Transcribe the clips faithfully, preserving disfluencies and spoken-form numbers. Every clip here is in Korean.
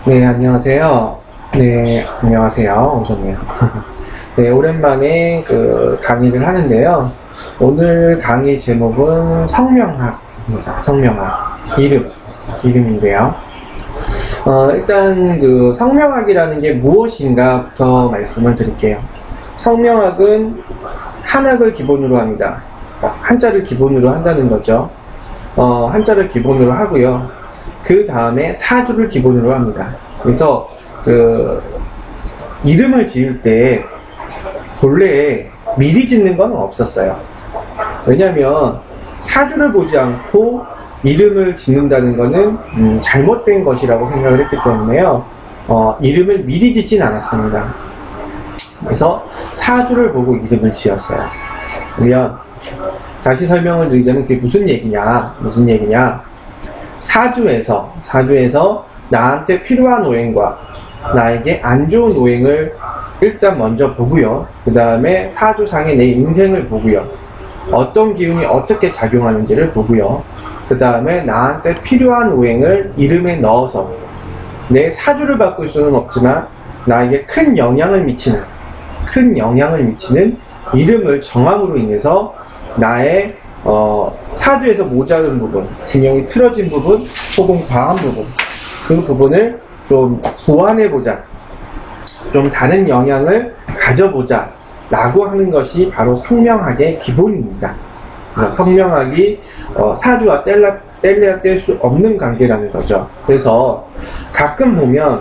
네, 안녕하세요. 네, 안녕하세요. 오셨네요. 네, 오랜만에 그 강의를 하는데요. 오늘 강의 제목은 성명학입니다. 성명학. 이름. 이름인데요. 어, 일단 그 성명학이라는 게 무엇인가부터 말씀을 드릴게요. 성명학은 한학을 기본으로 합니다. 한자를 기본으로 한다는 거죠. 어, 한자를 기본으로 하고요. 그 다음에 사주를 기본으로 합니다. 그래서 그 이름을 지을 때 본래 미리 짓는 건 없었어요. 왜냐하면 사주를 보지 않고 이름을 짓는다는 것은 음, 잘못된 것이라고 생각을 했기 때문에요. 어, 이름을 미리 짓진 않았습니다. 그래서 사주를 보고 이름을 지었어요. 그러면 다시 설명을 드리자면 그게 무슨 얘기냐 무슨 얘기냐 사주에서 사주에서 나한테 필요한 오행과 나에게 안 좋은 오행을 일단 먼저 보고요. 그 다음에 사주상의 내 인생을 보고요. 어떤 기운이 어떻게 작용하는지를 보고요. 그 다음에 나한테 필요한 오행을 이름에 넣어서 내 사주를 바꿀 수는 없지만 나에게 큰 영향을 미치는 큰 영향을 미치는 이름을 정함으로 인해서 나의 어, 사주에서 모자른 부분, 균형이 틀어진 부분, 혹은 과한 부분, 그 부분을 좀 보완해보자, 좀 다른 영향을 가져보자 라고 하는 것이 바로 성명학의 기본입니다. 성명학이 어, 사주와 뗄라, 뗄래야 뗄 수 없는 관계라는 거죠. 그래서 가끔 보면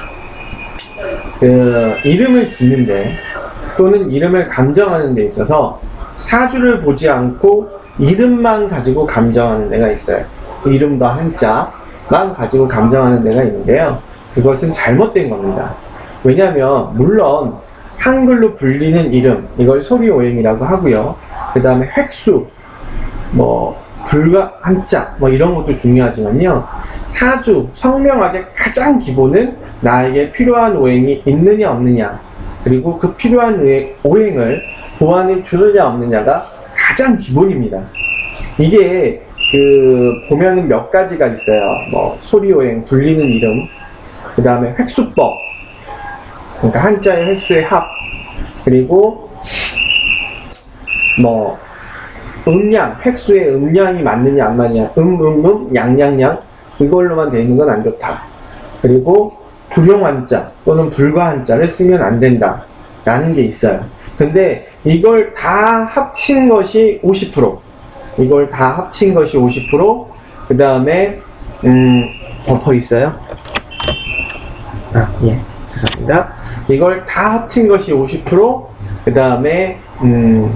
그 이름을 짓는데 또는 이름을 감정하는 데 있어서 사주를 보지 않고 이름만 가지고 감정하는 데가 있어요. 이름과 한자만 가지고 감정하는 데가 있는데요. 그것은 잘못된 겁니다. 왜냐하면 물론 한글로 불리는 이름, 이걸 소리오행이라고 하고요. 그 다음에 획수, 뭐 불과 한자, 뭐 이런 것도 중요하지만요. 사주, 성명학의 가장 기본은 나에게 필요한 오행이 있느냐 없느냐, 그리고 그 필요한 오행을 보완해 주느냐 없느냐가 가장 기본입니다. 이게 그 보면은 몇 가지가 있어요. 뭐 소리오행, 불리는 이름, 그 다음에 획수법, 그러니까 한자의 획수의 합, 그리고 뭐 음양, 획수의 음양이 맞느냐 안 맞느냐, 음, 음, 음, 양, 양, 양, 이걸로만 되어 있는 건 안 좋다. 그리고 불용한자 또는 불과한자를 쓰면 안 된다 라는 게 있어요. 근데 이걸 다 합친 것이 오십 퍼센트, 이걸 다 합친 것이 오십 퍼센트, 그 다음에 음, 버퍼 있어요? 아, 예, 죄송합니다. 이걸 다 합친 것이 오십 퍼센트, 그 다음에 음,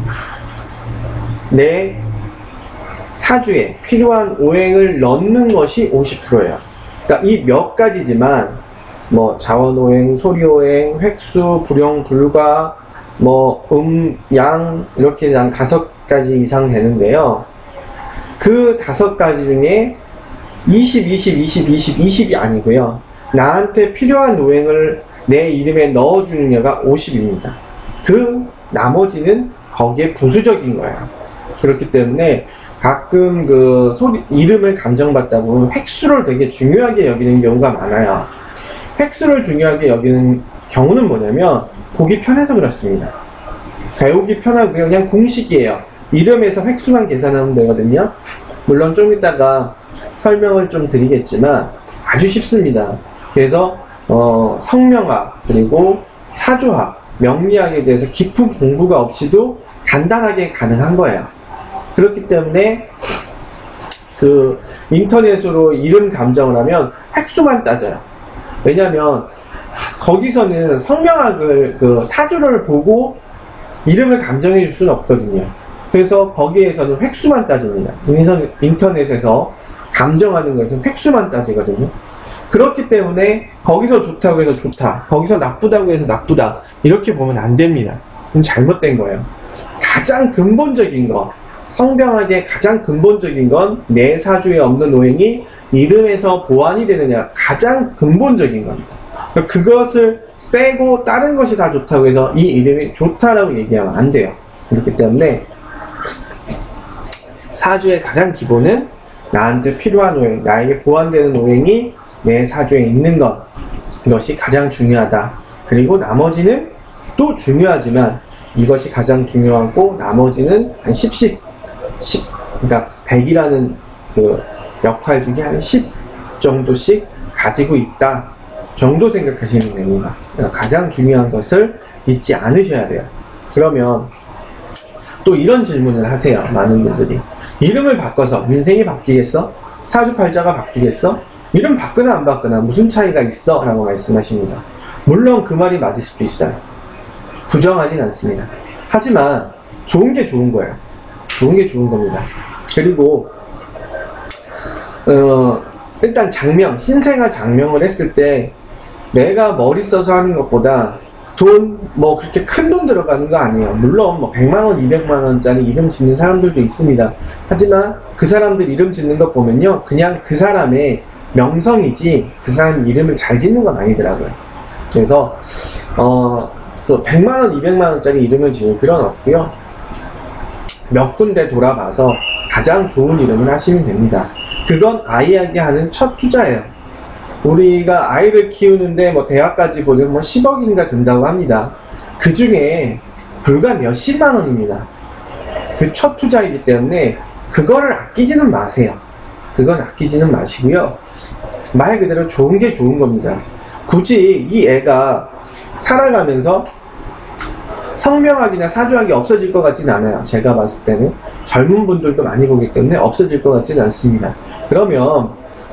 내 사주에 필요한 오행을 넣는 것이 오십 퍼센트예요. 그러니까 이 몇 가지지만 뭐 자원오행, 소리오행, 획수, 불용, 불과, 뭐 음, 양 이렇게 한 다섯 가지 이상 되는데요. 그 다섯 가지 중에 이십, 이십, 이십, 이십, 이십이 아니고요. 나한테 필요한 오행을 내 이름에 넣어주느냐가 오십입니다. 그 나머지는 거기에 부수적인 거예요. 그렇기 때문에 가끔 그 소리, 이름을 감정받다고 획수를 되게 중요하게 여기는 경우가 많아요. 획수를 중요하게 여기는 경우는 뭐냐면 보기 편해서 그렇습니다. 배우기 편하고요. 그냥 공식이에요. 이름에서 획수만 계산하면 되거든요. 물론 좀 이따가 설명을 좀 드리겠지만 아주 쉽습니다. 그래서 어, 성명학 그리고 사주학, 명리학에 대해서 깊은 공부가 없이도 간단하게 가능한 거예요. 그렇기 때문에 그 인터넷으로 이름 감정을 하면 획수만 따져요. 왜냐면 거기서는 성명학을 그 사주를 보고 이름을 감정해 줄 수는 없거든요. 그래서 거기에서는 획수만 따집니다. 인터넷에서 감정하는 것은 획수만 따지거든요. 그렇기 때문에 거기서 좋다고 해서 좋다, 거기서 나쁘다고 해서 나쁘다, 이렇게 보면 안 됩니다. 그건 잘못된 거예요. 가장 근본적인 거, 성명학의 가장 근본적인 건 내 사주에 없는 오행이 이름에서 보완이 되느냐, 가장 근본적인 겁니다. 그것을 빼고 다른 것이 다 좋다고 해서 이 이름이 좋다라고 얘기하면 안 돼요. 그렇기 때문에 사주의 가장 기본은 나한테 필요한 오행, 나에게 보완되는 오행이 내 사주에 있는 것, 이것이 가장 중요하다. 그리고 나머지는 또 중요하지만 이것이 가장 중요하고 나머지는 한 십씩, 십, 그러니까 백이라는 그 역할 중에 한 십 정도씩 가지고 있다 정도 생각하시면 됩니다. 그러니까 가장 중요한 것을 잊지 않으셔야 돼요. 그러면 또 이런 질문을 하세요. 많은 분들이. 이름을 바꿔서 인생이 바뀌겠어? 사주팔자가 바뀌겠어? 이름 바꾸나 안 바꾸나 무슨 차이가 있어? 라고 말씀하십니다. 물론 그 말이 맞을 수도 있어요. 부정하진 않습니다. 하지만 좋은 게 좋은 거예요. 좋은 게 좋은 겁니다. 그리고 어, 일단 장명, 신생아 장명을 했을 때 내가 머리 써서 하는 것보다 돈, 뭐 그렇게 큰 돈 들어가는 거 아니에요. 물론 뭐 백만 원, 이백만 원짜리 이름 짓는 사람들도 있습니다. 하지만 그 사람들 이름 짓는 거 보면요, 그냥 그 사람의 명성이지 그 사람 이름을 잘 짓는 건 아니더라고요. 그래서 어, 그 백만 원, 이백만 원짜리 이름을 지을 필요는 없고요. 몇 군데 돌아봐서 가장 좋은 이름을 하시면 됩니다. 그건 아이에게 하는 첫 투자예요. 우리가 아이를 키우는데 뭐 대학까지 보면 뭐 십억인가 든다고 합니다. 그 중에 불과 몇십만 원입니다. 그 첫 투자이기 때문에 그거를 아끼지는 마세요. 그건 아끼지는 마시고요. 말 그대로 좋은 게 좋은 겁니다. 굳이 이 애가 살아가면서 성명학이나 사주학이 없어질 것 같지는 않아요. 제가 봤을 때는 젊은 분들도 많이 보기 때문에 없어질 것 같지는 않습니다. 그러면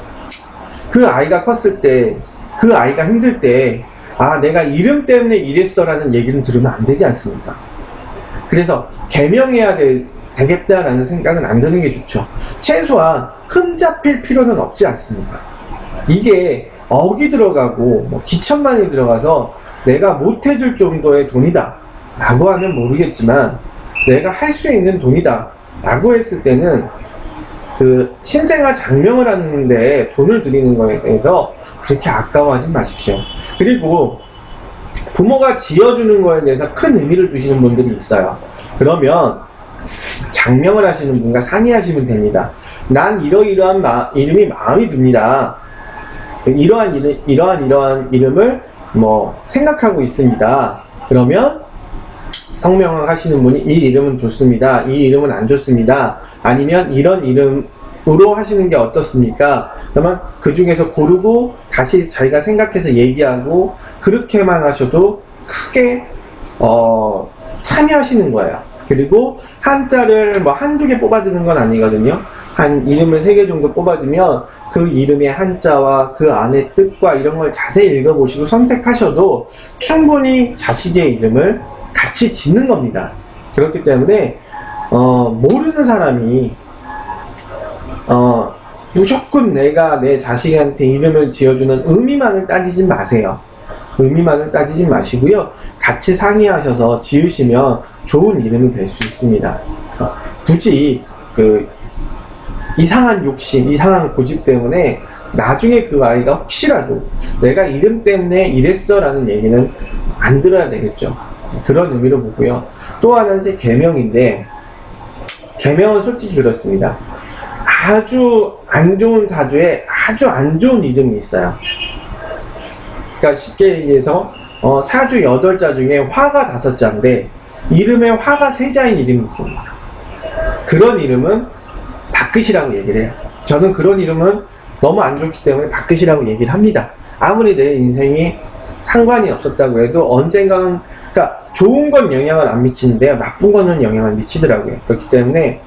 그 아이가 컸을 때, 그 아이가 힘들 때, 아 내가 이름 때문에 이랬어 라는 얘기는 들으면 안 되지 않습니까? 그래서 개명해야 되, 되겠다라는 생각은 안 드는 게 좋죠. 최소한 흠잡힐 필요는 없지 않습니까? 이게 억이 들어가고 뭐 기천만이 들어가서 내가 못해줄 정도의 돈이다 라고 하면 모르겠지만 내가 할 수 있는 돈이다 라고 했을 때는 그 신생아 장명을 하는데 돈을 들이는 거에 대해서 그렇게 아까워하지 마십시오. 그리고 부모가 지어주는 거에 대해서 큰 의미를 두시는 분들이 있어요. 그러면 장명을 하시는 분과 상의하시면 됩니다. 난 이러이러한 마, 이름이 마음에 듭니다. 이러한 이름, 이러한 이러한 이름을 뭐 생각하고 있습니다. 그러면 성명을 하시는 분이 이 이름은 좋습니다. 이 이름은 안 좋습니다. 아니면 이런 이름으로 하시는 게 어떻습니까? 그러면 그 중에서 고르고 다시 자기가 생각해서 얘기하고 그렇게만 하셔도 크게 어, 참여하시는 거예요. 그리고 한자를 뭐 한두 개 뽑아주는 건 아니거든요. 한 이름을 세 개 정도 뽑아주면 그 이름의 한자와 그 안의 뜻과 이런 걸 자세히 읽어보시고 선택하셔도 충분히 자식의 이름을 같이 짓는 겁니다. 그렇기 때문에 어, 모르는 사람이 어, 무조건 내가 내 자식한테 이름을 지어주는 의미만을 따지지 마세요. 의미만을 따지지 마시고요. 같이 상의하셔서 지으시면 좋은 이름이 될 수 있습니다. 굳이 그 이상한 욕심, 이상한 고집 때문에 나중에 그 아이가 혹시라도 내가 이름 때문에 이랬어 라는 얘기는 안 들어야 되겠죠. 그런 의미로 보고요. 또 하나는 이제 계명인데, 계명은 솔직히 그렇습니다. 아주 안 좋은 사주에 아주 안 좋은 이름이 있어요. 그러니까 쉽게 얘기해서 어, 사주 여덟 자 중에 화가 다섯 자인데 이름에 화가 세 자인 이름이 있습니다. 그런 이름은 바꾸시라고 얘기를 해요. 저는 그런 이름은 너무 안 좋기 때문에 바꾸시라고 얘기를 합니다. 아무리 내 인생이 상관이 없었다고 해도 언젠가는, 그러니까 좋은 건 영향을 안 미치는데요, 나쁜 거는 영향을 미치더라고요. 그렇기 때문에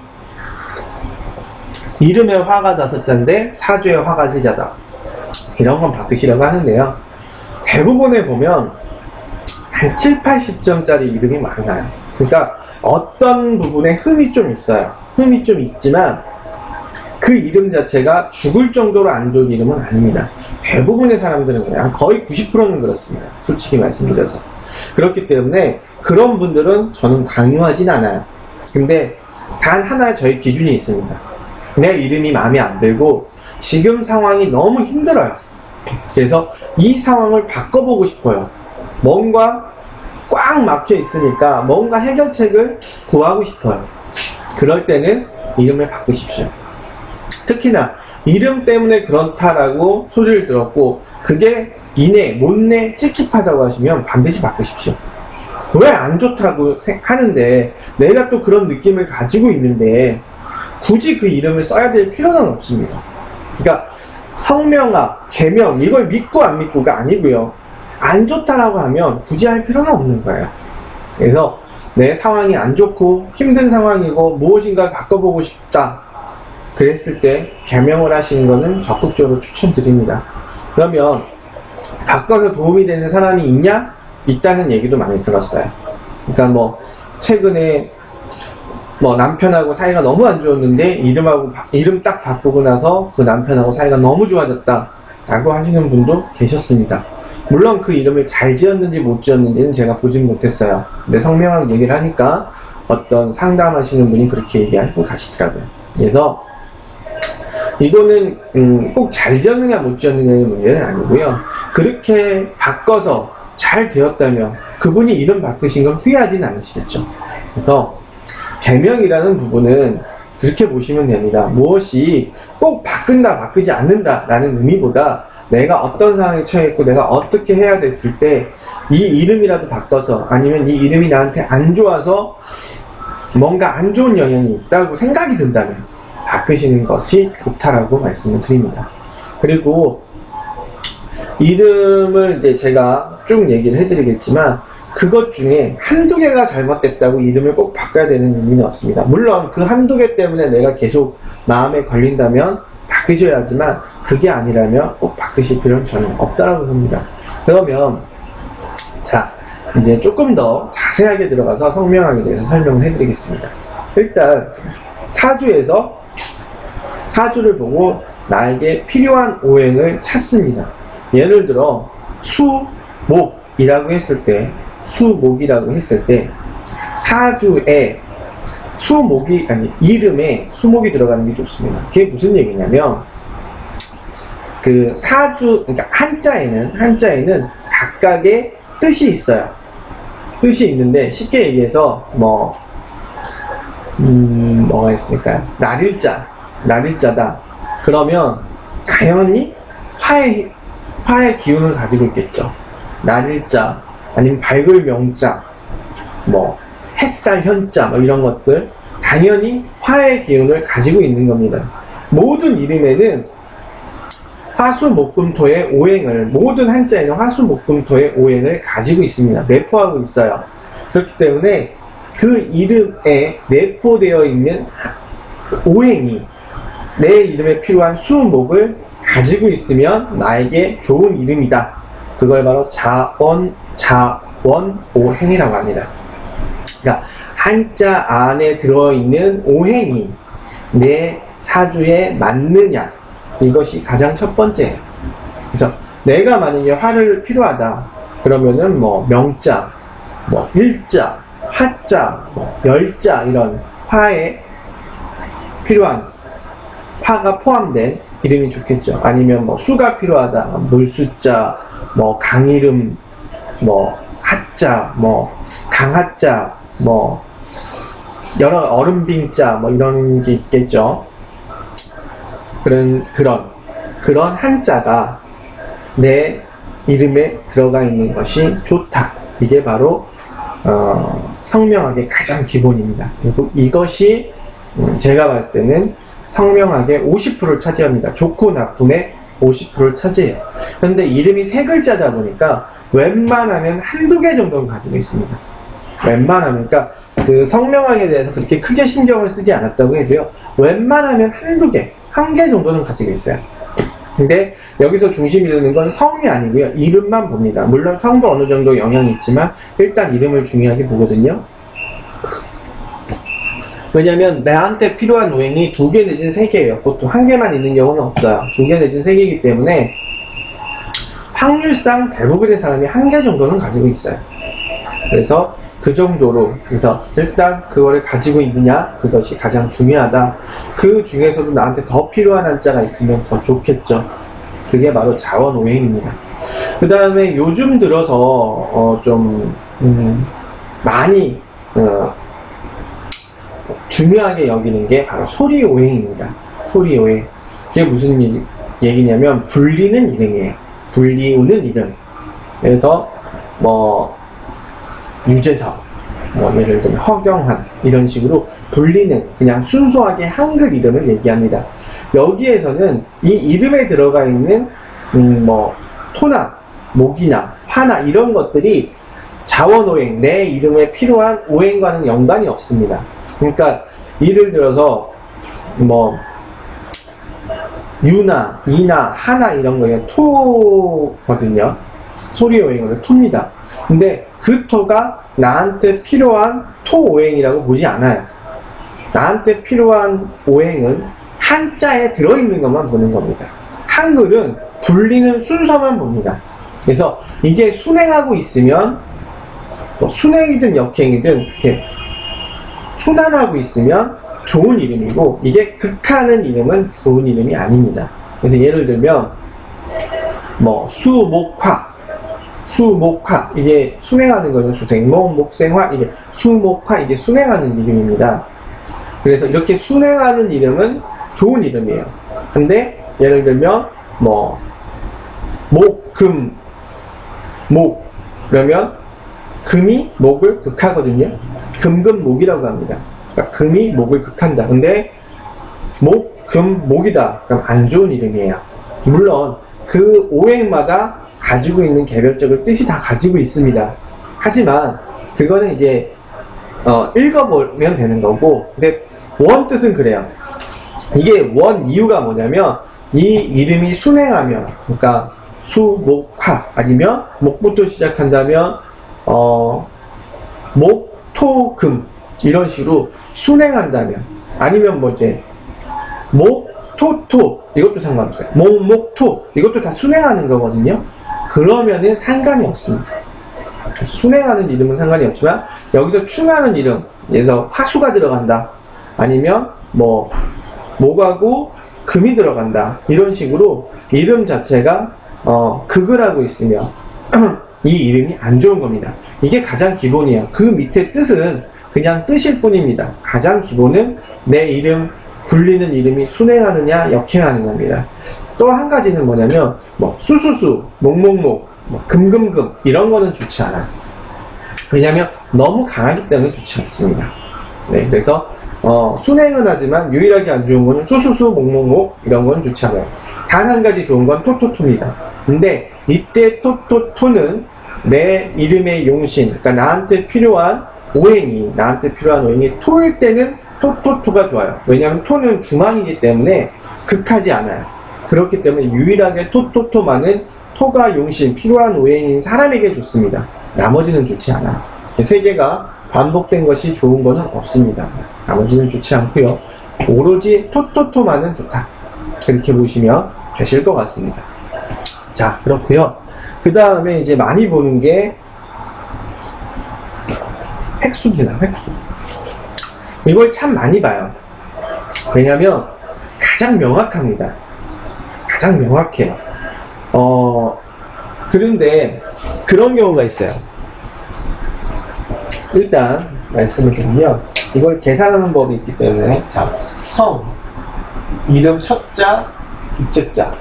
이름에 화가 다섯 자인데 사주에 화가 세 자다, 이런 건 바꾸시라고 하는데요, 대부분에 보면 한 칠, 팔십 점짜리 이름이 많아요. 그러니까 어떤 부분에 흠이 좀 있어요. 흠이 좀 있지만 그 이름 자체가 죽을 정도로 안 좋은 이름은 아닙니다. 대부분의 사람들은 그냥 거의 구십 퍼센트는 그렇습니다. 솔직히 말씀드려서. 그렇기 때문에 그런 분들은 저는 강요하진 않아요. 근데 단 하나 저희 기준이 있습니다. 내 이름이 마음에 안 들고 지금 상황이 너무 힘들어요. 그래서 이 상황을 바꿔보고 싶어요. 뭔가 꽉 막혀 있으니까 뭔가 해결책을 구하고 싶어요. 그럴 때는 이름을 바꾸십시오. 특히나 이름 때문에 그렇다라고 소리를 들었고 그게 이내, 못내, 찝찝하다고 하시면 반드시 바꾸십시오. 왜 안 좋다고 하는데 내가 또 그런 느낌을 가지고 있는데 굳이 그 이름을 써야 될 필요는 없습니다. 그러니까 성명학, 계명 이걸 믿고 안 믿고가 아니고요. 안 좋다라고 하면 굳이 할 필요는 없는 거예요. 그래서 내 상황이 안 좋고 힘든 상황이고 무엇인가 바꿔보고 싶다 그랬을 때 계명을 하시는 것은 적극적으로 추천드립니다. 그러면 바꿔서 도움이 되는 사람이 있냐? 있다는 얘기도 많이 들었어요. 그러니까 뭐 최근에 뭐 남편하고 사이가 너무 안 좋았는데 이름하고 이름 딱 바꾸고 나서 그 남편하고 사이가 너무 좋아졌다 라고 하시는 분도 계셨습니다. 물론 그 이름을 잘 지었는지 못 지었는지는 제가 보진 못했어요. 근데 성명학 얘기를 하니까 어떤 상담하시는 분이 그렇게 얘기하고 가시더라고요. 그래서 이거는 음 꼭 잘 지었느냐 못 지었느냐의 문제는 아니고요. 그렇게 바꿔서 잘 되었다면 그분이 이름 바꾸신 걸 후회하진 않으시겠죠. 그래서 계명이라는 부분은 그렇게 보시면 됩니다. 무엇이 꼭 바꾼다 바꾸지 않는다 라는 의미보다 내가 어떤 상황에 처해있고 내가 어떻게 해야 됐을 때 이 이름이라도 바꿔서 아니면 이 이름이 나한테 안 좋아서 뭔가 안 좋은 영향이 있다고 생각이 든다면 바꾸시는 것이 좋다라고 말씀을 드립니다. 그리고 이름을 이제 제가 쭉 얘기를 해드리겠지만 그것 중에 한두 개가 잘못됐다고 이름을 꼭 바꿔야 되는 의미는 없습니다. 물론 그 한두 개 때문에 내가 계속 마음에 걸린다면 바꾸셔야 하지만 그게 아니라면 꼭 바꾸실 필요는 전혀 없다라고 봅니다. 그러면 자 이제 조금 더 자세하게 들어가서 성명학에 대해서 설명을 해드리겠습니다. 일단 사주에서 사주를 보고 나에게 필요한 오행을 찾습니다. 예를 들어 수목이라고 했을 때 수목이라고 했을 때 사주에 수목이 아니 이름에 수목이 들어가는 게 좋습니다. 그게 무슨 얘기냐면 그 사주 그러니까 한자에는 한자에는 각각의 뜻이 있어요. 뜻이 있는데 쉽게 얘기해서 뭐 음, 뭐가 있을까요? 날일자 날일자다 그러면 당연히 화의 화의 기운을 가지고 있겠죠. 날일자 아니면 밝을 명자 뭐 햇살 현자 뭐 이런 것들 당연히 화의 기운을 가지고 있는 겁니다. 모든 이름에는 화수목금토의 오행을 모든 한자에는 화수목금토의 오행을 가지고 있습니다. 내포하고 있어요. 그렇기 때문에 그 이름에 내포되어 있는 그 오행이 내 이름에 필요한 수목을 가지고 있으면 나에게 좋은 이름이다. 그걸 바로 자원, 자원오행이라고 합니다. 그러니까 한자 안에 들어있는 오행이 내 사주에 맞느냐 이것이 가장 첫 번째예요. 그래서 내가 만약에 화를 필요하다 그러면은 뭐 명자, 뭐 일자, 화자, 뭐 열자 이런 화에 필요한 화가 포함된 이름이 좋겠죠. 아니면 뭐 수가 필요하다 물수자, 뭐 강이름, 뭐 하자, 뭐 강하자, 뭐 여러 얼음빙자 뭐 이런 게 있겠죠. 그런 그런 그런 한자가 내 이름에 들어가 있는 것이 좋다. 이게 바로 어, 성명학의 가장 기본입니다. 그리고 이것이 음, 제가 봤을 때는 성명학의 오십 퍼센트를 차지합니다. 좋고 나쁨의 오십 퍼센트를 차지해요. 그런데 이름이 세 글자다 보니까 웬만하면 한두 개 정도는 가지고 있습니다. 웬만하면 그러니까 그 성명학에 대해서 그렇게 크게 신경을 쓰지 않았다고 해도요. 웬만하면 한두 개, 한 개 정도는 가지고 있어요. 근데 여기서 중심이 되는 건 성이 아니고요. 이름만 봅니다. 물론 성도 어느 정도 영향이 있지만 일단 이름을 중요하게 보거든요. 왜냐면 나한테 필요한 오행이 두 개 내진 세 개예요. 보통 한 개만 있는 경우는 없어요. 두 개 내진 세 개이기 때문에 확률상 대부분의 사람이 한 개 정도는 가지고 있어요. 그래서 그 정도로 그래서 일단 그거를 가지고 있느냐 그것이 가장 중요하다. 그 중에서도 나한테 더 필요한 한자가 있으면 더 좋겠죠. 그게 바로 자원오행입니다. 그 다음에 요즘 들어서 어 좀 음 많이 어 중요하게 여기는 게 바로 소리오행입니다. 소리오행. 그게 무슨 얘기냐면 불리는 이름이에요. 불리우는 이름. 그래서 뭐 유재석, 뭐 예를 들면 허경환 이런 식으로 불리는 그냥 순수하게 한글 이름을 얘기합니다. 여기에서는 이 이름에 들어가 있는 음 뭐 토나 목이나 화나 이런 것들이 자원오행, 내 이름에 필요한 오행과는 연관이 없습니다. 그러니까 예를 들어서 뭐 유나, 이나, 하나 이런 거는 토거든요. 소리오행은 토입니다. 근데 그 토가 나한테 필요한 토오행이라고 보지 않아요. 나한테 필요한 오행은 한자에 들어있는 것만 보는 겁니다. 한글은 불리는 순서만 봅니다. 그래서 이게 순행하고 있으면 뭐 순행이든 역행이든 이렇게 순환하고 있으면 좋은 이름이고, 이게 극하는 이름은 좋은 이름이 아닙니다. 그래서 예를 들면 뭐 수목화, 수목화 이게 순행하는 거죠. 수생목, 목생화 이게 수목화 이게 순행하는 이름입니다. 그래서 이렇게 순행하는 이름은 좋은 이름이에요. 근데 예를 들면 뭐 목, 금, 목 그러면 금이 목을 극하거든요. 금금목이라고 합니다. 그러니까 금이 목을 극한다. 근데 목, 금, 목이다. 그럼 안 좋은 이름이에요. 물론 그 오행마다 가지고 있는 개별적인 뜻이 다 가지고 있습니다. 하지만 그거는 이제 어, 읽어보면 되는 거고, 근데 원 뜻은 그래요. 이게 원 이유가 뭐냐면 이 이름이 순행하면, 그러니까 수, 목, 화 아니면 목부터 시작한다면 어, 목, 토, 금 이런 식으로 순행한다면, 아니면 뭐 이제 목, 토, 토 이것도 상관없어요. 목, 목, 토 이것도 다 순행하는 거거든요. 그러면은 상관이 없습니다. 순행하는 이름은 상관이 없지만 여기서 충하는 이름, 예를 들어 화수가 들어간다, 아니면 뭐 목하고 금이 들어간다, 이런 식으로 이름 자체가 어, 극을 하고 있으면 이 이름이 안 좋은 겁니다. 이게 가장 기본이에요. 그 밑에 뜻은 그냥 뜻일 뿐입니다. 가장 기본은 내 이름, 불리는 이름이 순행하느냐 역행하느냐입니다. 또 한 가지는 뭐냐면 뭐 수수수, 목목목, 뭐 금금금 이런 거는 좋지 않아요. 왜냐하면 너무 강하기 때문에 좋지 않습니다. 네, 그래서 어, 순행은 하지만 유일하게 안 좋은 거는 수수수, 목목목 이런 거는 좋지 않아요. 단 한 가지 좋은 건 토토토입니다. 근데 이때 토토토는 내 이름의 용신, 그러니까 나한테 필요한 오행이, 나한테 필요한 오행이 토일 때는 토토토가 좋아요. 왜냐하면 토는 중앙이기 때문에 극하지 않아요. 그렇기 때문에 유일하게 토토토만은 토가 용신, 필요한 오행인 사람에게 좋습니다. 나머지는 좋지 않아요. 세 개가 반복된 것이 좋은 거는 없습니다. 나머지는 좋지 않고요. 오로지 토토토만은 좋다. 그렇게 보시면 되실 것 같습니다. 자, 그렇고요. 그 다음에 이제 많이 보는 게 획수입니다. 획수. 이걸 참 많이 봐요. 왜냐면 가장 명확합니다. 가장 명확해요. 어, 그런데 그런 경우가 있어요. 일단 말씀을 드리면 이걸 계산하는 법이 있기 때문에, 자, 성, 이름 첫자, 둘째자.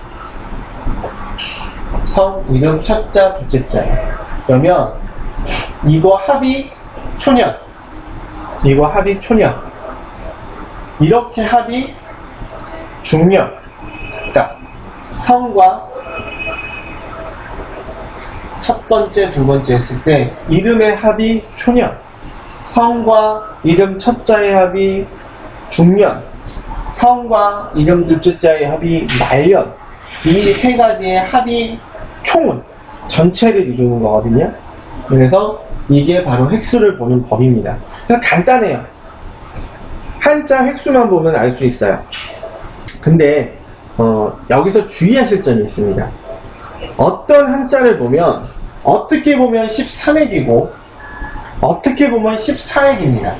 성, 이름 첫자, 둘째자예요. 그러면 이거 합이 초년, 이거 합이 초년, 이렇게 합이 중년. 그러니까 성과 첫 번째, 두 번째 했을 때 이름의 합이 초년, 성과 이름 첫자의 합이 중년, 성과 이름 둘째자의 합이 말년. 이 세 가지의 합이 총은 전체를 이루는 거거든요. 그래서 이게 바로 획수를 보는 법입니다. 그냥 간단해요. 한자 획수만 보면 알 수 있어요. 근데 어, 여기서 주의하실 점이 있습니다. 어떤 한자를 보면 어떻게 보면 십삼 획이고 어떻게 보면 십사 획입니다.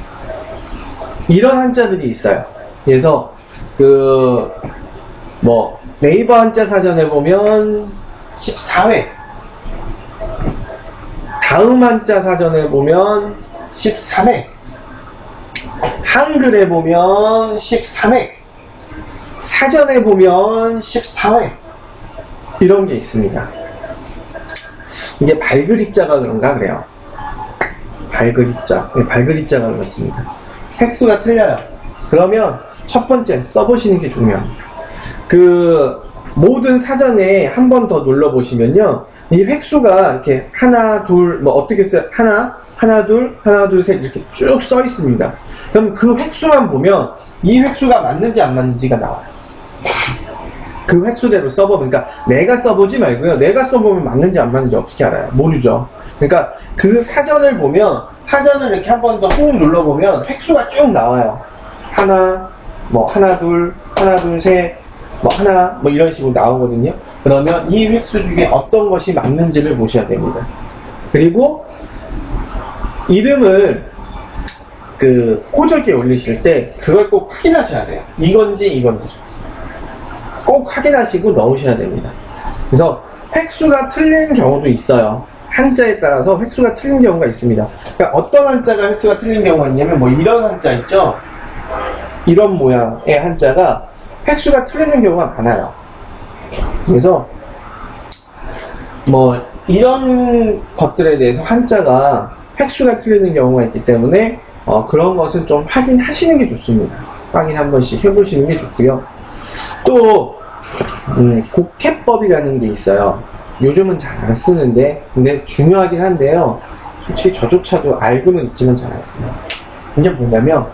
이런 한자들이 있어요. 그래서 그 뭐 네이버 한자 사전에 보면 십사 획, 다음 한자 사전에 보면 십삼 획, 한글에 보면 십삼 획, 사전에 보면 십사 획. 이런 게 있습니다. 이게 발그리자가 그런가 그래요. 발그리자. 네, 발그리자가 그렇습니다. 획수가 틀려요. 그러면 첫 번째 써보시는 게 중요합니다. 그 모든 사전에 한 번 더 눌러보시면요, 이 획수가 이렇게 하나 둘 뭐 어떻게 써요? 하나 하나 둘 하나 둘 셋 이렇게 쭉 써 있습니다. 그럼 그 획수만 보면 이 획수가 맞는지 안 맞는지가 나와요. 그 획수대로 써보면, 그러니까 내가 써보지 말고요, 내가 써보면 맞는지 안 맞는지 어떻게 알아요? 모르죠. 그러니까 그 사전을 보면, 사전을 이렇게 한 번 더 꾹 눌러보면 획수가 쭉 나와요. 하나, 뭐 하나 둘 하나 둘 셋 뭐 하나 뭐 이런 식으로 나오거든요. 그러면 이 획수 중에 어떤 것이 맞는지를 보셔야 됩니다. 그리고 이름을 그 호적에 올리실 때 그걸 꼭 확인하셔야 돼요. 이건지 이건지 꼭 확인하시고 넣으셔야 됩니다. 그래서 획수가 틀린 경우도 있어요. 한자에 따라서 획수가 틀린 경우가 있습니다. 그러니까 어떤 한자가 획수가 틀린 경우가 있냐면, 뭐 이런 한자 있죠? 이런 모양의 한자가 획수가 틀리는 경우가 많아요. 그래서 뭐 이런 것들에 대해서 한자가 획수가 틀리는 경우가 있기 때문에 어, 그런 것은 좀 확인하시는 게 좋습니다. 확인 한 번씩 해보시는 게 좋고요. 또 음, 곡해법이라는 게 있어요. 요즘은 잘 안 쓰는데, 근데 중요하긴 한데요, 솔직히 저조차도 알고는 있지만 잘 안 써요. 이게 뭐냐면,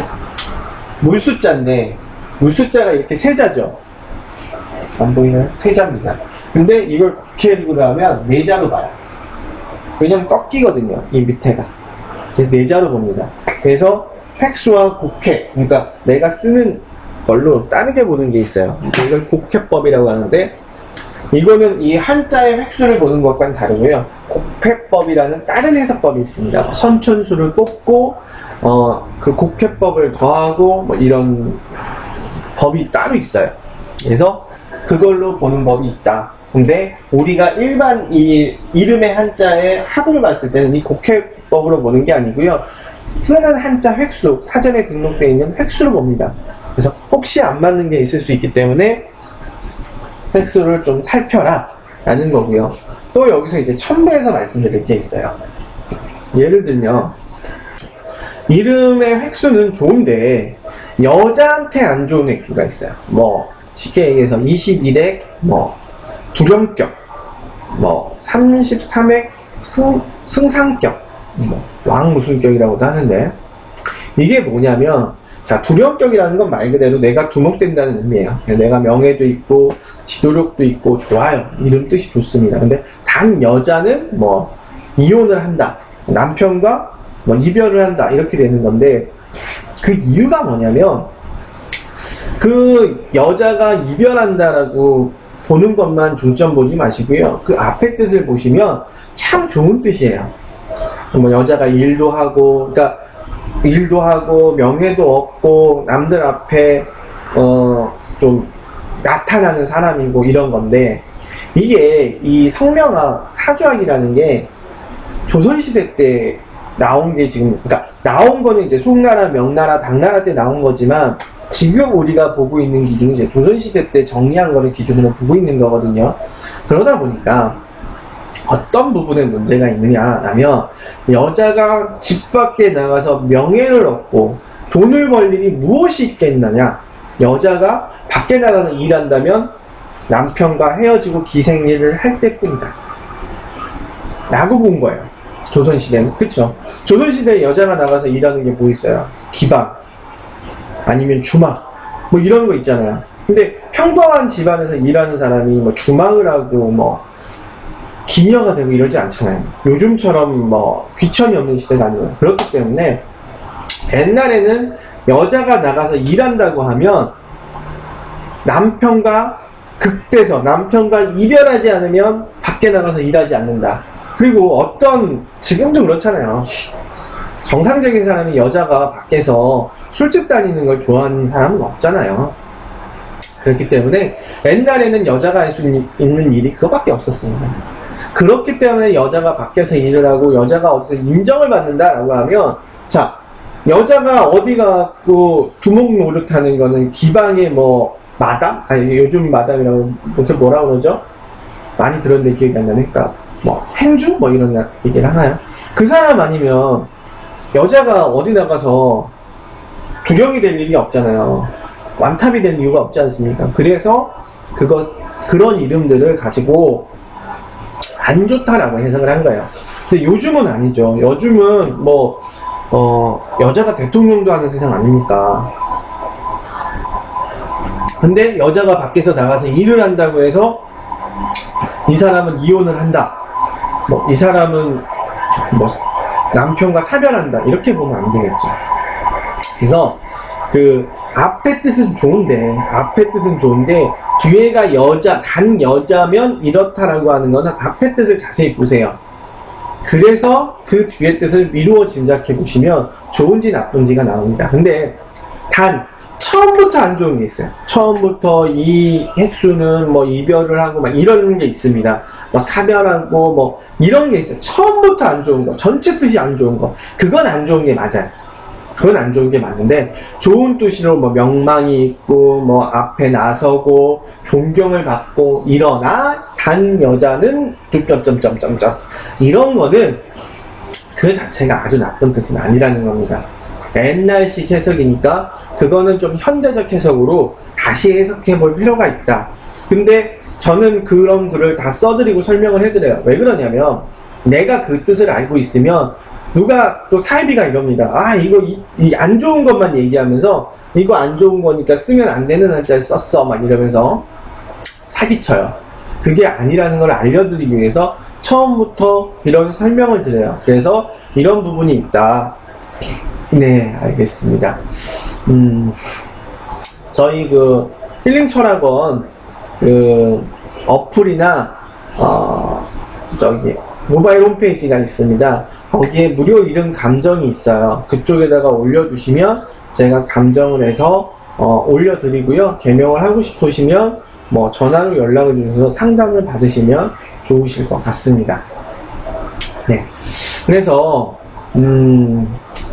물숫자인데 물숫자가 이렇게 세자죠. 안 보이나요? 세자입니다. 근데 이걸 곡해로 하면 네자로 봐요. 왜냐면 꺾이거든요, 이 밑에가. 네자로 봅니다. 그래서 획수와 곡해, 그러니까 내가 쓰는 걸로 다르게 보는 게 있어요. 이걸 곡해법이라고 하는데, 이거는 이 한자의 획수를 보는 것과는 다르고요, 곡해법이라는 다른 해석법이 있습니다. 선천수를 뽑고 어, 그 곡해법을 더하고 뭐 이런 법이 따로 있어요. 그래서 그걸로 보는 법이 있다. 근데 우리가 일반 이 이름의 한자의 합을 봤을 때는 이 곡해법으로 보는 게 아니고요, 쓰는 한자 획수, 사전에 등록되어 있는 획수로 봅니다. 그래서 혹시 안 맞는 게 있을 수 있기 때문에 획수를 좀 살펴라 라는 거고요. 또 여기서 이제 첨부해서 말씀드릴 게 있어요. 예를 들면 이름의 획수는 좋은데 여자한테 안 좋은 획수가 있어요. 뭐 쉽게 얘기해서 이십일 획 뭐 두렴격, 뭐 삼십삼 획 승, 승상격, 뭐 왕 무슨 격이라고도 하는데, 이게 뭐냐면, 자, 두렴격이라는 건 말 그대로 내가 두목된다는 의미예요. 내가 명예도 있고 지도력도 있고 좋아요, 이런 뜻이 좋습니다. 근데 단 여자는 뭐 이혼을 한다, 남편과 뭐 이별을 한다, 이렇게 되는 건데, 그 이유가 뭐냐면, 그 여자가 이별한다라고 보는 것만 중점 보지 마시고요, 그 앞에 뜻을 보시면 참 좋은 뜻이에요. 뭐 여자가 일도 하고, 그러니까 일도 하고 명예도 얻고 남들 앞에 어 좀 나타나는 사람이고 이런 건데, 이게 이 성명학, 사주학이라는 게 조선시대 때 나온 게 지금, 그러니까 나온 거는 이제 송나라, 명나라, 당나라 때 나온 거지만, 지금 우리가 보고 있는 기준은 이제 조선시대 때 정리한 거를 기준으로 보고 있는 거거든요. 그러다 보니까 어떤 부분에 문제가 있느냐 하면, 여자가 집 밖에 나가서 명예를 얻고 돈을 벌 일이 무엇이 있겠느냐, 여자가 밖에 나가서 일한다면 남편과 헤어지고 기생일을 할 때뿐이다 라고 본 거예요, 조선시대는. 그쵸? 조선시대에 여자가 나가서 일하는 게 뭐 있어요? 기방, 아니면 주막, 뭐 이런 거 있잖아요. 근데 평범한 집안에서 일하는 사람이 뭐 주막을 하고 뭐 기녀가 되고 이러지 않잖아요. 요즘처럼 뭐 귀천이 없는 시대가 아니에요. 그렇기 때문에 옛날에는 여자가 나가서 일한다고 하면 남편과 극대서, 남편과 이별하지 않으면 밖에 나가서 일하지 않는다. 그리고 어떤, 지금도 그렇잖아요. 정상적인 사람이 여자가 밖에서 술집 다니는 걸 좋아하는 사람은 없잖아요. 그렇기 때문에 옛날에는 여자가 할 수 있는 일이 그거밖에 없었습니다. 그렇기 때문에 여자가 밖에서 일을 하고 여자가 어디서 인정을 받는다라고 하면, 자, 여자가 어디 가고 두목 노릇하는 거는 기방의 뭐 마담? 아니 요즘 마담이라고 이렇게 뭐라 그러죠? 많이 들었는데 기억이 안 나니까 뭐 행주? 뭐 이런 얘기를 하나요? 그 사람 아니면 여자가 어디 나가서 두령이 될 일이 없잖아요. 완탑이 될 이유가 없지 않습니까? 그래서 그거 그런 이름들을 가지고 안 좋다라고 해석을 한 거예요. 근데 요즘은 아니죠. 요즘은 뭐 어, 여자가 대통령도 하는 세상 아닙니까? 근데 여자가 밖에서 나가서 일을 한다고 해서 이 사람은 이혼을 한다. 뭐 이 사람은 뭐 남편과 사별한다. 이렇게 보면 안 되겠죠. 그래서 그 앞에 뜻은 좋은데 앞에 뜻은 좋은데 뒤에가 여자, 단 여자면 이렇다라고 하는 거는 앞에 뜻을 자세히 보세요. 그래서 그 뒤에 뜻을 미루어 짐작해 보시면 좋은지 나쁜지가 나옵니다. 근데 단 처음부터 안 좋은 게 있어요. 처음부터 이 핵수는 뭐 이별을 하고 막 이런 게 있습니다. 뭐 사별하고 뭐 이런 게 있어요. 처음부터 안 좋은 거, 전체 뜻이 안 좋은 거, 그건 안 좋은 게 맞아요. 그건 안 좋은 게 맞는데, 좋은 뜻으로 뭐 명망이 있고 뭐 앞에 나서고 존경을 받고 일어나 단 여자는 점점점점점 이런 거는 그 자체가 아주 나쁜 뜻은 아니라는 겁니다. 옛날식 해석이니까 그거는 좀 현대적 해석으로 다시 해석해 볼 필요가 있다. 근데 저는 그런 글을 다 써드리고 설명을 해드려요. 왜 그러냐면 내가 그 뜻을 알고 있으면 누가 또 사이비가 이럽니다. 아 이거 이, 이 안 좋은 것만 얘기하면서 이거 안 좋은 거니까 쓰면 안 되는 한자를 썼어 막 이러면서 사기쳐요. 그게 아니라는 걸 알려드리기 위해서 처음부터 이런 설명을 드려요. 그래서 이런 부분이 있다. 네, 알겠습니다. 음, 저희 그 힐링 철학원 그 어플이나 어 저기 모바일 홈페이지가 있습니다. 거기에 무료 이름 감정이 있어요. 그쪽에다가 올려주시면 제가 감정을 해서 어, 올려드리고요. 개명을 하고 싶으시면 뭐 전화로 연락을 주셔서 상담을 받으시면 좋으실 것 같습니다. 네, 그래서 음,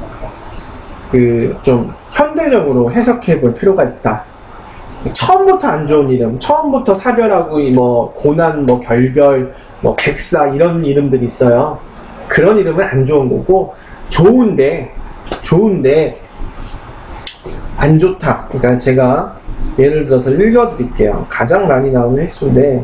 그 좀 현대적으로 해석해 볼 필요가 있다. 처음부터 안 좋은 이름, 처음부터 사별하고 뭐 고난, 뭐 결별, 뭐 백사 이런 이름들이 있어요. 그런 이름은 안 좋은 거고, 좋은데 좋은데 안 좋다. 그러니까 제가 예를 들어서 읽어드릴게요. 가장 많이 나오는 획수인데,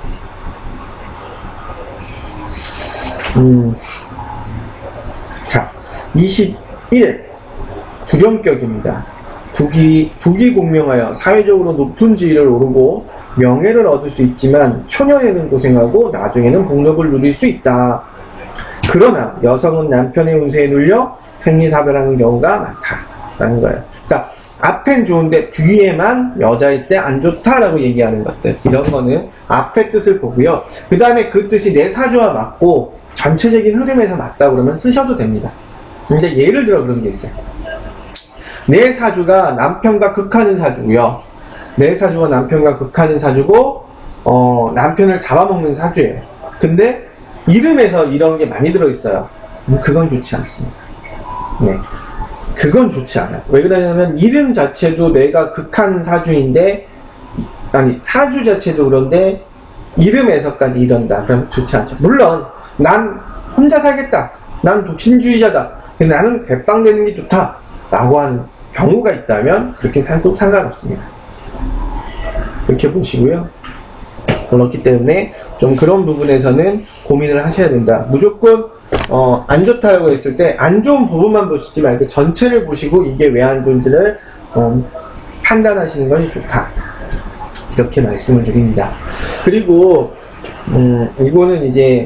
음, 자, 이십일 회 두령격입니다. 북이, 북이 공명하여 사회적으로 높은 지위를 오르고 명예를 얻을 수 있지만 초년에는 고생하고 나중에는 복록을 누릴 수 있다. 그러나 여성은 남편의 운세에 눌려 생리사별하는 경우가 많다라는 거예요. 그러니까 앞엔 좋은데 뒤에만 여자일 때 안 좋다라고 얘기하는 것들, 이런 거는 앞의 뜻을 보고요. 그 다음에 그 뜻이 내 사주와 맞고 전체적인 흐름에서 맞다 그러면 쓰셔도 됩니다. 근데 예를 들어 그런 게 있어요. 내 사주가 남편과 극하는 사주고요. 내 사주가 남편과 극하는 사주고 어, 남편을 잡아먹는 사주예요. 근데 이름에서 이런 게 많이 들어있어요. 그건 좋지 않습니다. 네, 그건 좋지 않아요. 왜 그러냐면 이름 자체도 내가 극하는 사주인데, 아니 사주 자체도 그런데 이름에서까지 이런다. 그럼 좋지 않죠. 물론 난 혼자 살겠다, 난 독신주의자다, 근데 나는 대빵되는 게 좋다 라고 하는 경우가 있다면 그렇게 살도 상관없습니다. 이렇게 보시고요. 그렇기 때문에 좀 그런 부분에서는 고민을 하셔야 된다. 무조건 어, 안 좋다고 했을 때 안 좋은 부분만 보시지 말고 전체를 보시고 이게 왜 안 좋은지를 어, 판단하시는 것이 좋다. 이렇게 말씀을 드립니다. 그리고 음, 이거는 이제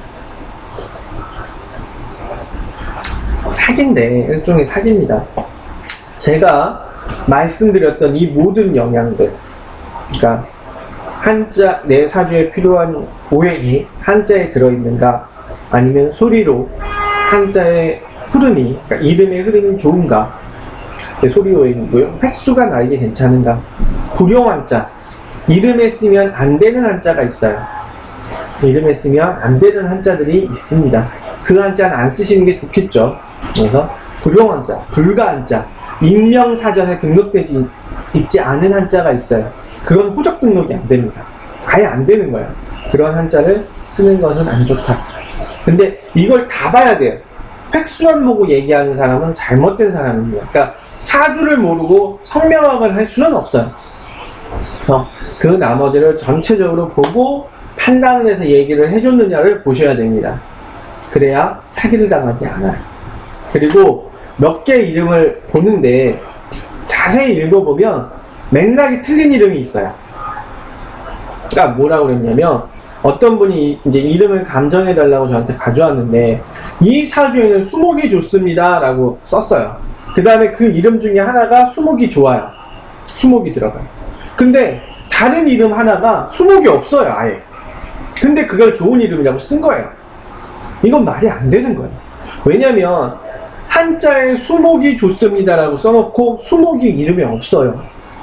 사기인데, 일종의 사기입니다. 제가 말씀드렸던 이 모든 영향들, 그러니까 한자, 내 사주에 필요한 오행이 한자에 들어있는가, 아니면 소리로 한자의 흐름이, 그러니까 이름의 흐름이 좋은가, 소리 오행이고요. 획수가 나에게 괜찮은가, 불용한자, 이름에 쓰면 안 되는 한자가 있어요. 이름에 쓰면 안 되는 한자들이 있습니다. 그 한자는 안 쓰시는 게 좋겠죠. 그래서 불용한자, 불가한자, 인명사전에 등록되지 있지 않은 한자가 있어요. 그건 호적 등록이 안 됩니다. 아예 안 되는 거예요. 그런 한자를 쓰는 것은 안 좋다. 근데 이걸 다 봐야 돼요. 획수만 보고 얘기하는 사람은 잘못된 사람입니다. 그러니까 사주를 모르고 성명학을 할 수는 없어요. 그래서 그 나머지를 전체적으로 보고 판단을 해서 얘기를 해줬느냐를 보셔야 됩니다. 그래야 사기를 당하지 않아요. 그리고 몇 개의 이름을 보는데 자세히 읽어보면 맥락이 틀린 이름이 있어요. 그러니까 뭐라고 그랬냐면 어떤 분이 이제 이름을 감정해달라고 저한테 가져왔는데 이 사주에는 수목이 좋습니다 라고 썼어요. 그 다음에 그 이름 중에 하나가 수목이 좋아요. 수목이 들어가요. 근데 다른 이름 하나가 수목이 없어요 아예. 근데 그걸 좋은 이름이라고 쓴 거예요. 이건 말이 안 되는 거예요. 왜냐면 한자에 수목이 좋습니다 라고 써놓고 수목이 이름이 없어요.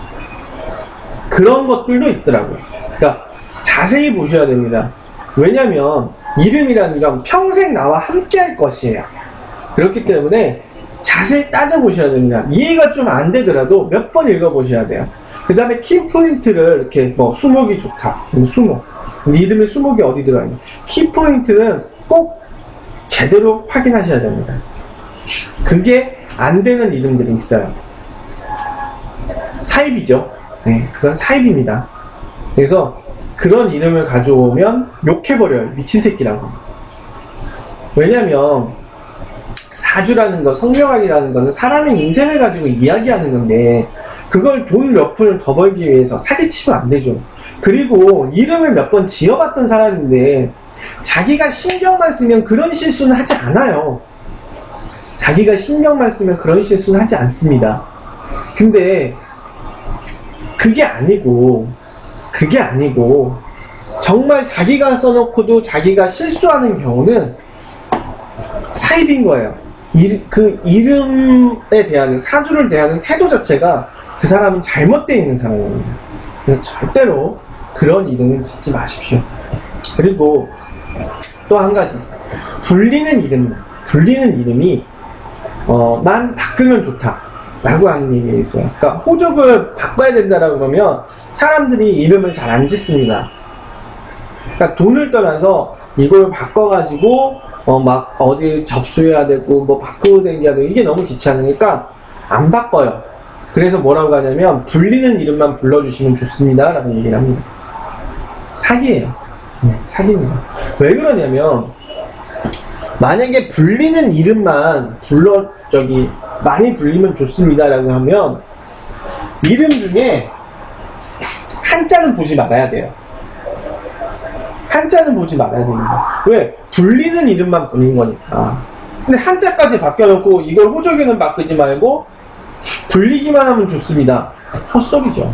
그런 것들도 있더라고요. 그러니까 자세히 보셔야 됩니다. 왜냐면 이름이라는 건 평생 나와 함께 할 것이에요. 그렇기 때문에 자세히 따져보셔야 됩니다. 이해가 좀 안 되더라도 몇 번 읽어보셔야 돼요. 그 다음에 키포인트를 이렇게 뭐 수목이 좋다. 수목. 이름에 수목이 어디 들어있냐. 키포인트는 꼭 제대로 확인하셔야 됩니다. 그게 안 되는 이름들이 있어요. 사입이죠. 네, 그건 사입입니다. 그래서 그런 이름을 가져오면 욕해버려요. 미친 새끼라고. 왜냐면 사주라는 거, 성명학이라는 거는 사람의 인생을 가지고 이야기하는 건데 그걸 돈 몇 푼을 더 벌기 위해서 사기치면 안 되죠. 그리고 이름을 몇 번 지어봤던 사람인데 자기가 신경만 쓰면 그런 실수는 하지 않아요. 자기가 신경만 쓰면 그런 실수는 하지 않습니다. 근데 그게 아니고 그게 아니고 정말 자기가 써놓고도 자기가 실수하는 경우는 사입인 거예요. 이, 그 이름에 대한 사주를 대하는 태도 자체가 그 사람은 잘못되어 있는 사람입니다. 그래서 절대로 그런 이름은 짓지 마십시오. 그리고 또 한 가지, 불리는 이름, 불리는 이름이 어, 만 바꾸면 좋다 라고 하는 얘기가 있어요. 그러니까 호적을 바꿔야 된다라고 그러면 사람들이 이름을 잘 안 짓습니다. 그러니까 돈을 떠나서 이걸 바꿔가지고 어, 막 어디 접수해야 되고 뭐 바꾸고 댕겨야 되고 이게 너무 귀찮으니까 안 바꿔요. 그래서 뭐라고 하냐면 불리는 이름만 불러주시면 좋습니다 라고 얘기를 합니다. 사기예요. 네, 사기입니다. 왜 그러냐면 만약에 불리는 이름만 불러 저기 많이 불리면 좋습니다 라고 하면 이름 중에 한자는 보지 말아야 돼요. 한자는 보지 말아야 됩니다. 왜? 불리는 이름만 보는 거니까. 근데 한자까지 바뀌어놓고 이걸 호적에는 바꾸지 말고 불리기만 하면 좋습니다. 헛소리죠.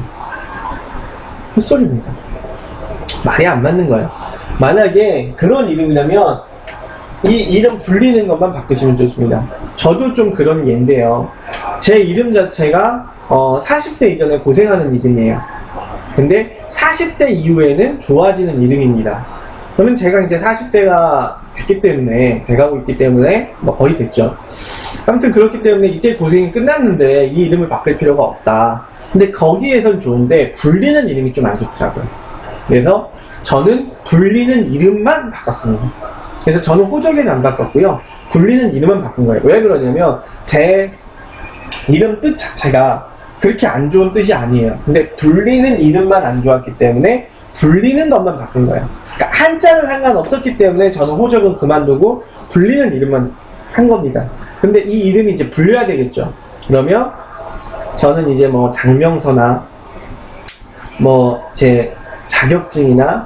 헛소리입니다. 말이 안 맞는 거예요. 만약에 그런 이름이라면 이 이름 불리는 것만 바꾸시면 좋습니다. 저도 좀 그런 예인데요. 제 이름 자체가 어, 사십 대 이전에 고생하는 이름이에요. 근데 사십 대 이후에는 좋아지는 이름입니다. 그러면 제가 이제 사십 대가 됐기 때문에, 돼가고 있기 때문에, 뭐 거의 됐죠. 아무튼 그렇기 때문에 이때 고생이 끝났는데 이 이름을 바꿀 필요가 없다. 근데 거기에선 좋은데 불리는 이름이 좀 안 좋더라고요. 그래서 저는 불리는 이름만 바꿨습니다. 그래서 저는 호적에는 안 바꿨고요. 불리는 이름만 바꾼 거예요. 왜 그러냐면 제 이름 뜻 자체가 그렇게 안 좋은 뜻이 아니에요. 근데 불리는 이름만 안 좋았기 때문에 불리는 것만 바꾼 거예요. 그러니까 한자는 상관없었기 때문에 저는 호적은 그만두고 불리는 이름만 한 겁니다. 근데 이 이름이 이제 불려야 되겠죠. 그러면 저는 이제 뭐 장명서나 뭐 제 자격증이나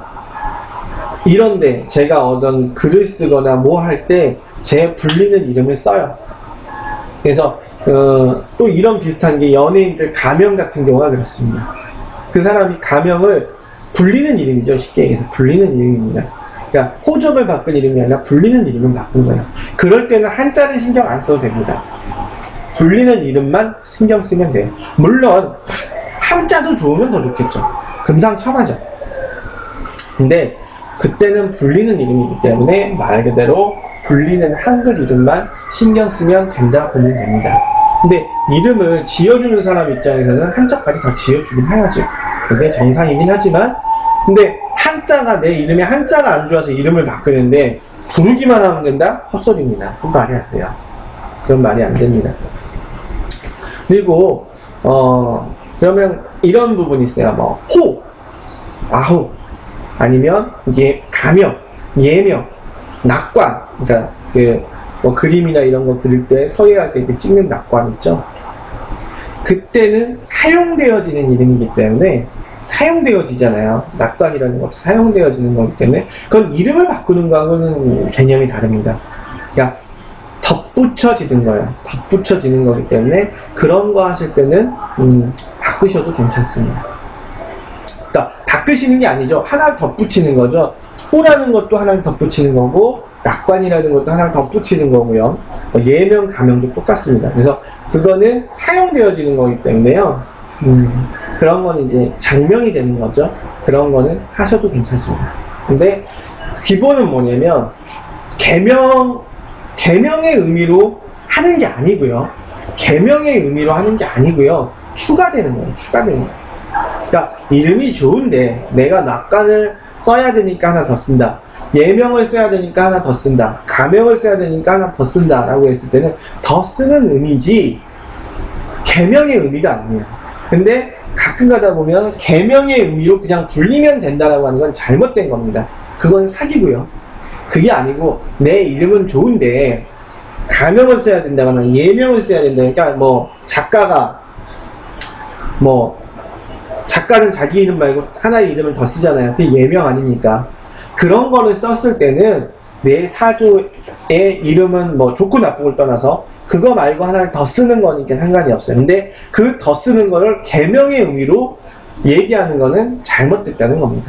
이런데 제가 어떤 글을 쓰거나 뭐 할 때 제 불리는 이름을 써요. 그래서 어, 또 이런 비슷한 게 연예인들 가명 같은 경우가 그렇습니다. 그 사람이 가명을 불리는 이름이죠. 쉽게 얘기해서 불리는 이름입니다. 그러니까 호적을 바꾼 이름이 아니라 불리는 이름을 바꾼 거예요. 그럴 때는 한자를 신경 안 써도 됩니다. 불리는 이름만 신경 쓰면 돼요. 물론 한자도 좋으면 더 좋겠죠. 금상첨화죠. 근데 그때는 불리는 이름이기 때문에 말 그대로 불리는 한글 이름만 신경 쓰면 된다 보면 됩니다. 근데 이름을 지어주는 사람 입장에서는 한자까지 다 지어주긴 해야죠. 그게 정상이긴 하지만 근데 한 한자가 내 이름에 한자가 안 좋아서 이름을 바꾸는데 부르기만 하면 된다? 헛소리입니다. 그건 말이 안 돼요. 그건 말이 안 됩니다. 그리고 어 그러면 이런 부분이 있어요. 뭐 호, 아호, 아니면 예 가명, 예명, 낙관. 그러니까 그 뭐 그림이나 이런 거 그릴 때 서예할 때 이렇게 찍는 낙관 있죠. 그때는 사용되어지는 이름이기 때문에 사용되어지잖아요. 낙관이라는 것도 사용되어지는 거기 때문에 그건 이름을 바꾸는 거하고는 개념이 다릅니다. 그러니까 덧붙여지는 거예요. 덧붙여지는 거기 때문에 그런 거 하실 때는 음, 바꾸셔도 괜찮습니다. 그러니까 바꾸시는 게 아니죠. 하나 덧붙이는 거죠. 호라는 것도 하나 덧붙이는 거고 낙관이라는 것도 하나 덧붙이는 거고요. 예명, 가명도 똑같습니다. 그래서 그거는 사용되어지는 거기 때문에요. 음, 그런 거는 이제 장명이 되는 거죠. 그런 거는 하셔도 괜찮습니다. 근데 기본은 뭐냐면 계명, 계명의 의미로 하는 게 아니고요. 계명의 의미로 하는 게 아니고요. 추가되는 거예요. 추가되는 거예요. 그러니까 이름이 좋은데 내가 낙관을 써야 되니까 하나 더 쓴다. 예명을 써야 되니까 하나 더 쓴다. 가명을 써야 되니까 하나 더 쓴다 라고 했을 때는 더 쓰는 의미지 계명의 의미가 아니에요. 근데 가끔 가다 보면 계명의 의미로 그냥 불리면 된다라고 하는 건 잘못된 겁니다. 그건 사기고요. 그게 아니고 내 이름은 좋은데 가명을 써야 된다거나 예명을 써야 된다. 그러니까 뭐 작가가 뭐 작가는 자기 이름 말고 하나의 이름을 더 쓰잖아요. 그게 예명 아닙니까? 그런 거를 썼을 때는 내 사주의 이름은 뭐 좋고 나쁘고를 떠나서 그거 말고 하나를 더 쓰는 거니까 상관이 없어요. 근데 그 더 쓰는 거를 계명의 의미로 얘기하는 거는 잘못됐다는 겁니다.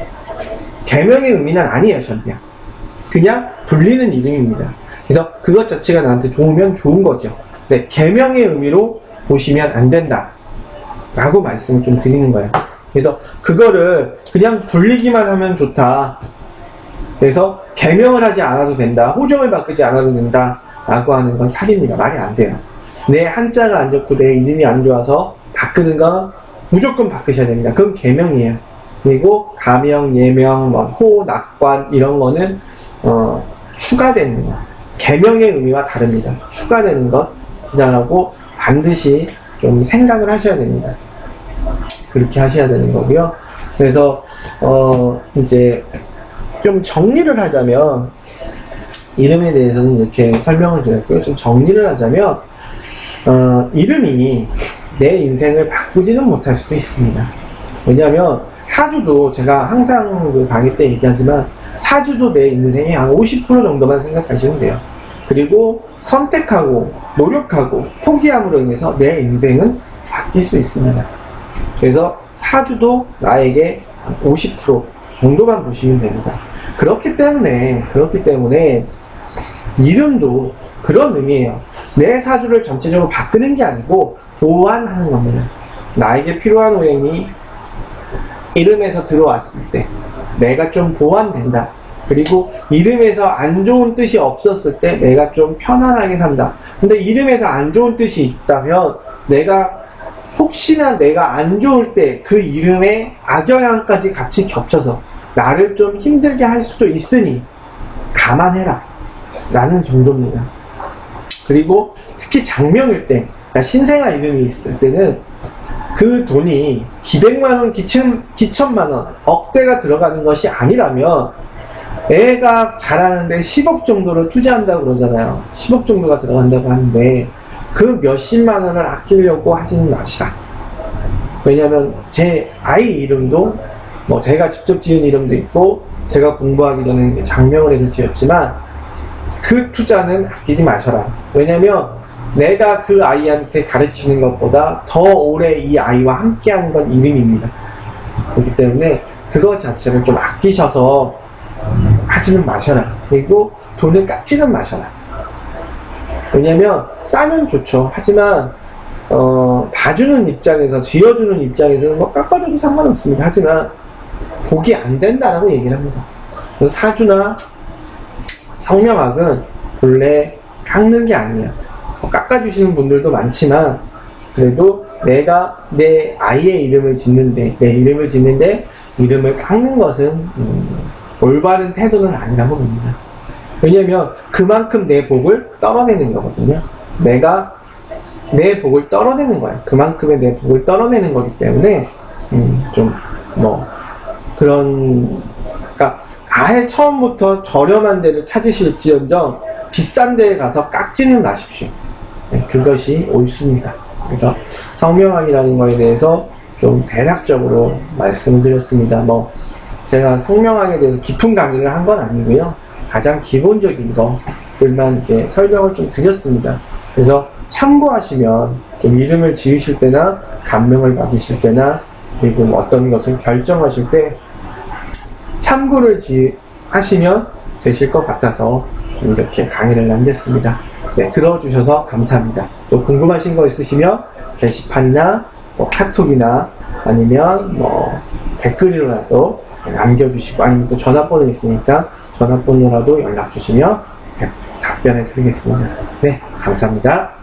계명의 의미는 아니에요, 전혀. 그냥 불리는 이름입니다. 그래서 그것 자체가 나한테 좋으면 좋은 거죠. 네, 계명의 의미로 보시면 안 된다 라고 말씀을 좀 드리는 거예요. 그래서 그거를 그냥 불리기만 하면 좋다. 그래서 계명을 하지 않아도 된다. 호정을 바꾸지 않아도 된다. 라고 하는 건 사기입니다. 말이 안 돼요. 내 한자가 안 좋고 내 이름이 안 좋아서 바꾸는 건 무조건 바꾸셔야 됩니다. 그건 계명이에요. 그리고 가명, 예명, 뭐 호, 낙관 이런 거는 어, 추가되는 거. 계명의 의미와 다릅니다. 추가되는 것 기다라고 반드시 좀 생각을 하셔야 됩니다. 그렇게 하셔야 되는 거고요. 그래서 어 이제 좀 정리를 하자면 이름에 대해서는 이렇게 설명을 드렸고요. 좀 정리를 하자면 어 이름이 내 인생을 바꾸지는 못할 수도 있습니다. 왜냐하면 사주도 제가 항상 그 강의 때 얘기하지만 사주도 내 인생의 한 오십 퍼센트 정도만 생각하시면 돼요. 그리고 선택하고 노력하고 포기함으로 인해서 내 인생은 바뀔 수 있습니다. 그래서 사주도 나에게 한 오십 퍼센트 정도만 보시면 됩니다. 그렇기 때문에 그렇기 때문에 이름도 그런 의미예요. 내 사주를 전체적으로 바꾸는 게 아니고 보완하는 겁니다. 나에게 필요한 오행이 이름에서 들어왔을 때 내가 좀 보완된다. 그리고 이름에서 안 좋은 뜻이 없었을 때 내가 좀 편안하게 산다. 근데 이름에서 안 좋은 뜻이 있다면 내가 혹시나 내가 안 좋을 때 그 이름에 악영향까지 같이 겹쳐서 나를 좀 힘들게 할 수도 있으니 감안해라 라는 정도입니다. 그리고 특히 장명일 때, 그러니까 신생아 이름이 있을 때는 그 돈이 기백만 원, 기천, 기천만 원, 억대가 들어가는 것이 아니라면 애가 자라는데 십억 정도를 투자한다고 그러잖아요. 십억 정도가 들어간다고 하는데 그 몇십만 원을 아끼려고 하지는 마시라. 왜냐면 제 아이 이름도 뭐 제가 직접 지은 이름도 있고 제가 공부하기 전에 장명을 해서 지었지만 그 투자는 아끼지 마셔라. 왜냐면 내가 그 아이한테 가르치는 것보다 더 오래 이 아이와 함께하는 건 이름입니다. 그렇기 때문에 그것 자체를 좀 아끼셔서 하지는 마셔라. 그리고 돈을 깎지는 마셔라. 왜냐면 싸면 좋죠. 하지만 어, 봐주는 입장에서, 쥐어주는 입장에서는 뭐 깎아줘도 상관없습니다. 하지만 복이 안 된다라고 얘기를 합니다. 그래서 사주나 성명학은 본래 깎는 게 아니야. 뭐 깎아주시는 분들도 많지만 그래도 내가 내 아이의 이름을 짓는데 내 이름을 짓는데 이름을 깎는 것은 음, 올바른 태도는 아니라고 봅니다. 왜냐면 그만큼 내 복을 떨어내는 거거든요. 내가 내 복을 떨어내는 거야. 그만큼의 내 복을 떨어내는 거기 때문에 음, 좀 뭐 그런, 그러니까 아예 처음부터 저렴한 데를 찾으실지언정 비싼 데에 가서 깎지는 마십시오. 네, 그것이 옳습니다. 그래서 성명학이라는 거에 대해서 좀 대략적으로 말씀을 드렸습니다. 뭐 제가 성명학에 대해서 깊은 강의를 한 건 아니고요. 가장 기본적인 것들만 이제 설명을 좀 드렸습니다. 그래서 참고하시면 좀 이름을 지으실 때나 감명을 받으실 때나 그리고 어떤 것을 결정하실 때 참고를 지, 하시면 되실 것 같아서 좀 이렇게 강의를 남겼습니다. 네, 들어주셔서 감사합니다. 또 궁금하신 거 있으시면 게시판이나 뭐 카톡이나 아니면 뭐 댓글이라도 남겨주시고, 아니면 또 전화번호 있으니까 전화번호라도 연락 주시면 답변해 드리겠습니다. 네, 감사합니다.